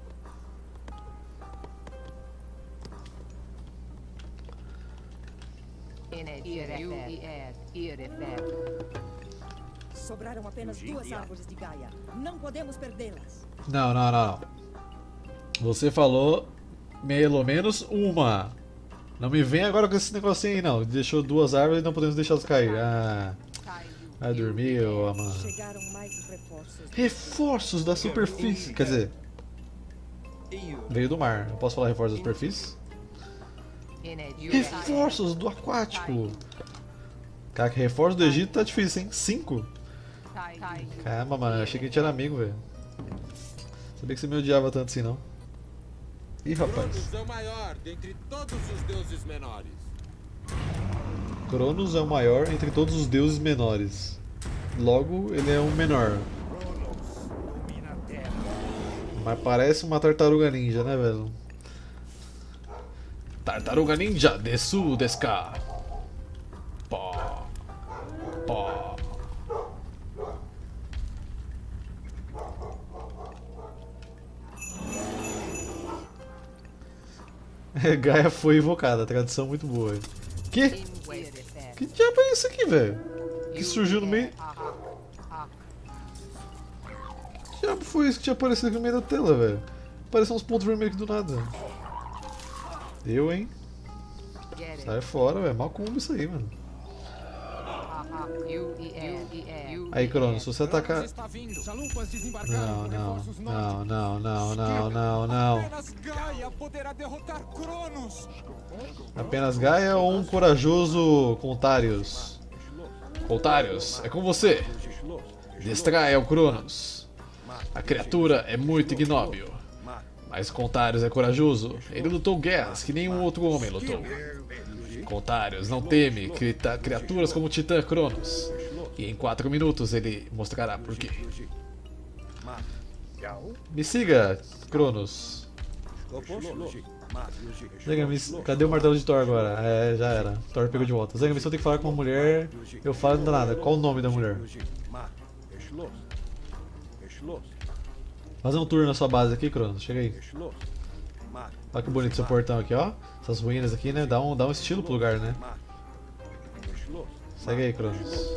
Sobraram apenas duas árvores de Gaia. Não podemos perdê-las. Não, não, não. Você falou pelo menos uma. Não me vem agora com esse negocinho aí, não. Deixou duas árvores e não podemos deixá-las cair. Ah, vai dormir, ô Amanda. Chegaram mais reforços. Reforços da superfície. Quer dizer, veio do mar. Eu posso falar reforços da superfície? Reforços do aquático. Cara, que reforço do Egito tá difícil, hein? Cinco? Caramba, mano, achei que a gente era amigo, velho. Sabia que você me odiava tanto assim, não. Ih, rapaz. Cronos é o maior dentre todos os deuses menores. Cronos é o maior entre todos os deuses menores. Logo, ele é um menor. Mas parece uma tartaruga ninja, né, velho? Tartaruga ninja, desu deska. Pó. Pó. Gaia foi invocada, tradução muito boa. Que? Que diabo é isso aqui, velho? Que surgiu no meio. Que diabo foi isso que tinha aparecido aqui no meio da tela, velho? Apareceu uns pontos vermelhos aqui do nada. Eu, hein? Sai fora, velho. Macumba isso aí, mano. Aí, Cronos, se você atacar. Não, não, não, não, não, não, não, não. Apenas Gaia poderá derrotar Cronos. Apenas Gaia ou um corajoso Contarius? Contarius, é com você. Distraia o Cronos. A criatura é muito ignóbil. Mas Contarius é corajoso. Ele lutou guerras que nenhum outro homem lutou. Contarius não teme criaturas como o Titã Cronos. E em quatro minutos ele mostrará por quê. Me siga, Cronos. Zega, me... Cadê o martelo de Thor agora? É, já era. Thor pegou de volta. Zega, se eu tenho que falar com uma mulher, eu falo não dá nada. Qual o nome da mulher? Fazer um tour na sua base aqui, Cronos. Chega aí. Olha que bonito seu portão aqui, ó. Essas ruínas aqui, né? Dá um, dá um estilo pro lugar, né? Segue aí, Cronos.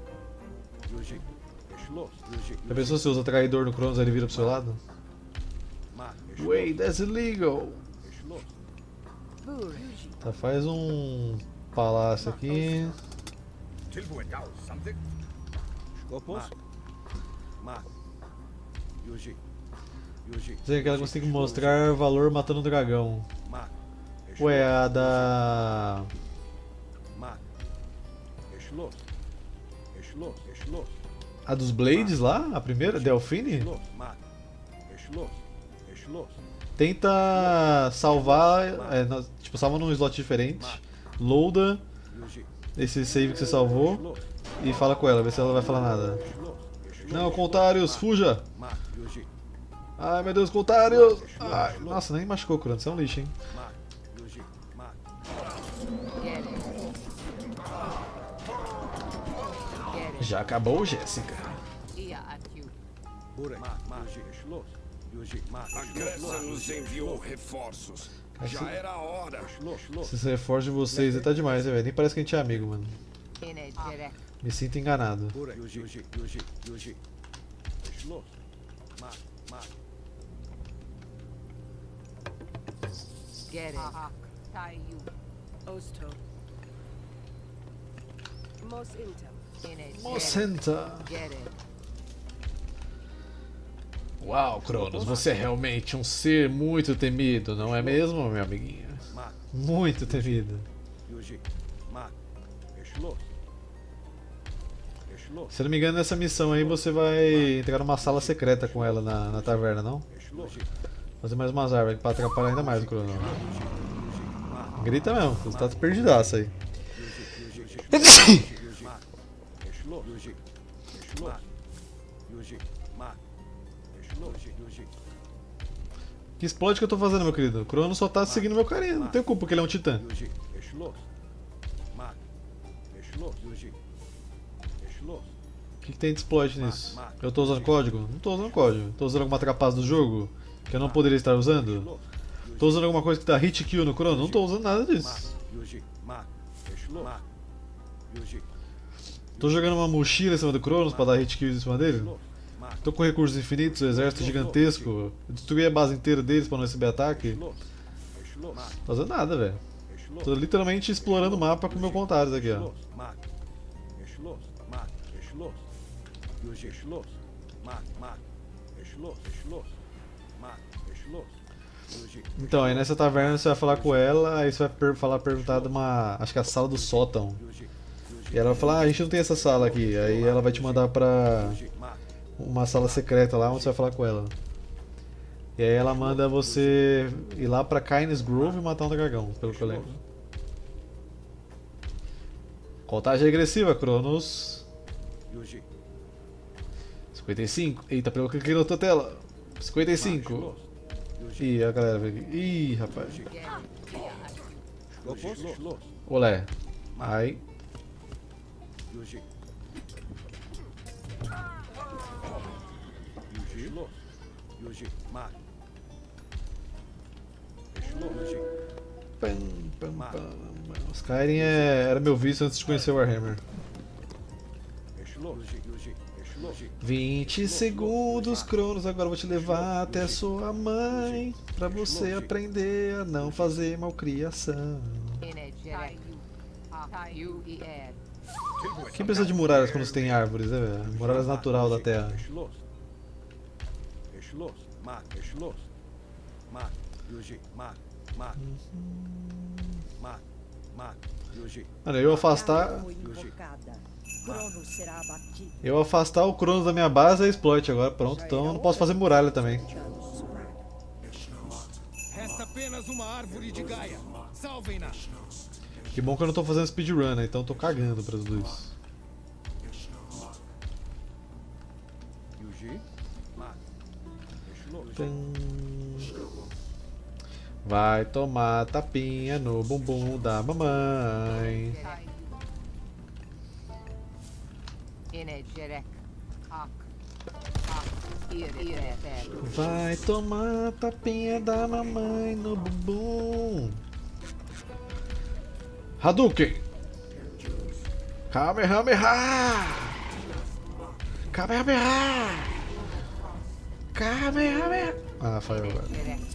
Já pensou se usa traidor no Cronos e ele vira pro seu lado? Wait, that's illegal! Tá, faz um palácio aqui. Dizer que ela consegue mostrar valor matando um dragão. Ué, a da... A dos Blades lá? A primeira? Delphine? Tenta salvar, é, na- tipo, salva num slot diferente, loada esse save que você salvou e fala com ela, vê se ela vai falar nada. Não, Contarius, fuja! Ai meu Deus, Contarius! Ai, nossa, nem machucou o Cronos, você é um lixo, hein? Já acabou, Jéssica. A Grécia nos enviou reforços. Já era a hora. Esses reforços de vocês aí tá demais, né, velho? Nem parece que a gente é amigo, mano. Me sinto enganado. Get it. Tayu. Osto. Mos Intel. Mocenta. Get it. Uau, Cronos, você é realmente um ser muito temido, não é mesmo, meu amiguinho? Muito temido. Se eu não me engano, nessa missão aí você vai entrar numa sala secreta com ela na, na taverna, não? Fazer mais umas árvores pra atrapalhar ainda mais o Cronos. Grita mesmo, você tá perdidaço aí. Que explode que eu tô fazendo, meu querido? O Cronos só tá seguindo meu carinha, não tem culpa que ele é um titã. O que, que tem de exploit nisso? Eu tô usando código? Não tô usando código. Tô usando alguma trapaça do jogo que eu não poderia estar usando? Tô usando alguma coisa que dá hit kill no Cronos? Não tô usando nada disso. Tô jogando uma mochila em cima do Cronos pra dar hit kills em cima dele? Tô com recursos infinitos, um exército gigantesco. Eu destruí a base inteira deles pra não receber ataque. Não tô fazendo nada, velho. Tô literalmente explorando o mapa com meu Contarius aqui, ó. Então, aí nessa taverna você vai falar com ela, aí você vai per falar, perguntar de uma... acho que é a sala do sótão. E ela vai falar, ah, a gente não tem essa sala aqui. Aí ela vai te mandar pra uma sala secreta lá, onde você vai falar com ela. E aí ela manda você ir lá pra Kynes Grove e matar um dragão, pelo que eu lembro. Contagem regressiva, Cronos. cinquenta e cinco. Eita, pelo que eu cliquei na outra tela. cinquenta e cinco. Ih, a galera veio aqui. Ih, rapaz. Olé. Ai. Pam, pam, pam. Skyrim é... era meu vício antes de conhecer o Warhammer. vinte segundos, Cronos, agora eu vou te levar até sua mãe pra você aprender a não fazer malcriação. Quem precisa de muralhas quando você tem árvores, né, velho? Muralhas natural da terra. Mano, eu afastar... Eu afastar o Cronos da minha base é exploit agora, pronto, então eu não posso fazer muralha também. Resta apenas uma árvore de Gaia. Salvem-na. Que bom que eu não tô fazendo speedrun, né? Então eu tô cagando pra tudo isso. Vai tomar tapinha no bumbum da mamãe. Vai tomar tapinha da mamãe no bumbum. Hadouken! Kamehameha! Kamehameha! Kamehameha! Ah, falhou agora.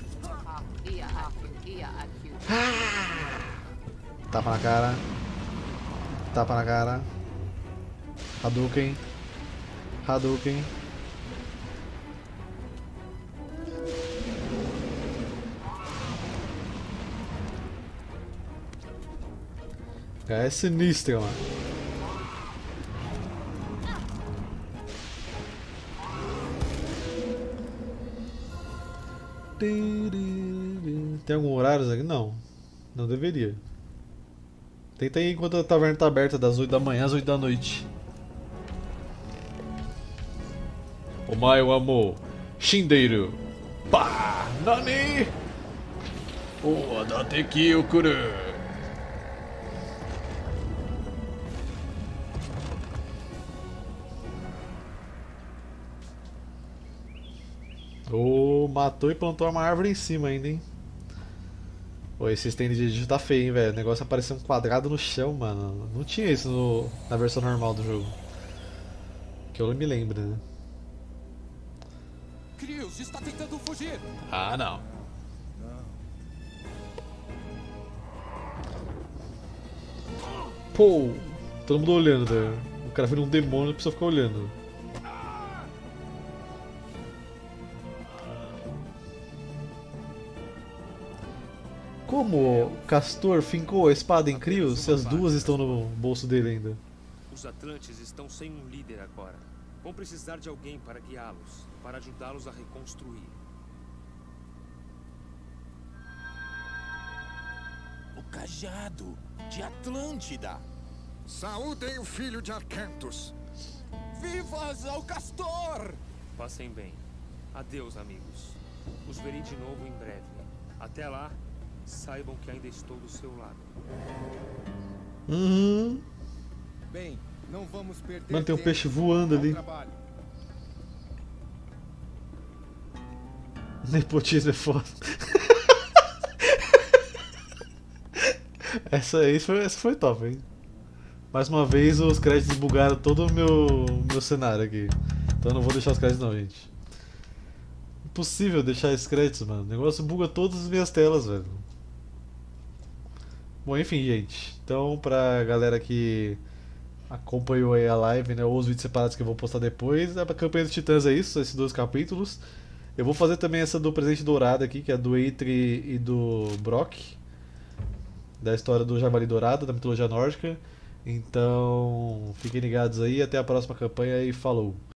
Ah! Tapa na cara. Tapa na cara. Hadouken. Hadouken. É sinistra, mano. Tem algum horário aqui? Não. Não deveria. Tenta ir enquanto a taverna tá aberta, das oito da manhã às oito da noite. Omae wa mou shindeiru. Pá! Nani? O adateki o kuru. Oh, matou e plantou uma árvore em cima ainda, hein? Pô, esse stand de digito tá feio, hein, velho. O negócio apareceu um quadrado no chão, mano. Não tinha isso no, na versão normal do jogo. Que eu me lembro, né? Krios está tentando fugir. Ah, não. Pô, todo mundo olhando, né? O cara vira um demônio e precisa ficar olhando. Como o Castor fincou a espada em Krios se as duas estão no bolso dele ainda? Os Atlantes estão sem um líder agora. Vão precisar de alguém para guiá-los, para ajudá-los a reconstruir. O cajado de Atlântida. Saúdem o filho de Arcantos. Vivas ao Castor! Passem bem. Adeus, amigos. Os verei de novo em breve. Até lá, saibam que ainda estou do seu lado. Uhum. Bem, não vamos perder. Mano, tem um peixe voando ali. Nepotismo é foda. Essa aí foi, essa foi top, hein? Mais uma vez os créditos bugaram todo o meu, meu cenário aqui. Então eu não vou deixar os créditos não, gente. Impossível deixar esses créditos, mano. O negócio buga todas as minhas telas, velho. Bom, enfim, gente. Então, pra galera que acompanhou aí a live, né, ou os vídeos separados que eu vou postar depois, a campanha dos Titãs é isso, esses dois capítulos. Eu vou fazer também essa do Presente Dourado aqui, que é do Eitri e do Brock, da história do Javali Dourado, da mitologia nórdica. Então, fiquem ligados aí, até a próxima campanha e falou!